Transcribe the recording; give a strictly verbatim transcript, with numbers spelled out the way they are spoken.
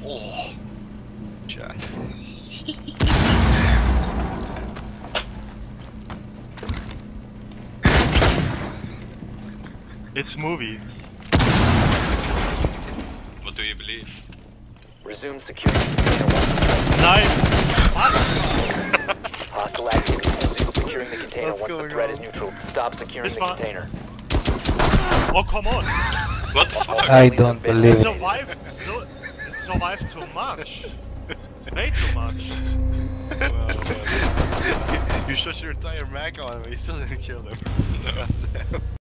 Oh, chat. It's movie. What do you believe? Resume security container one. Nice! Hostile activity. Resume securing the container What's once the going threat on? is neutral. Stop securing This the one- container. Oh, come on! What the fuck? I don't believe It it. survived, so, it survived too much. Way too much. Well, well. You shot your entire mag on him, but you still didn't kill him.